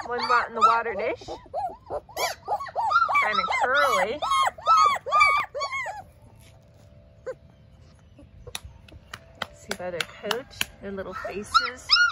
One rot in the water dish. Kind of curly. See by their coat, their little faces.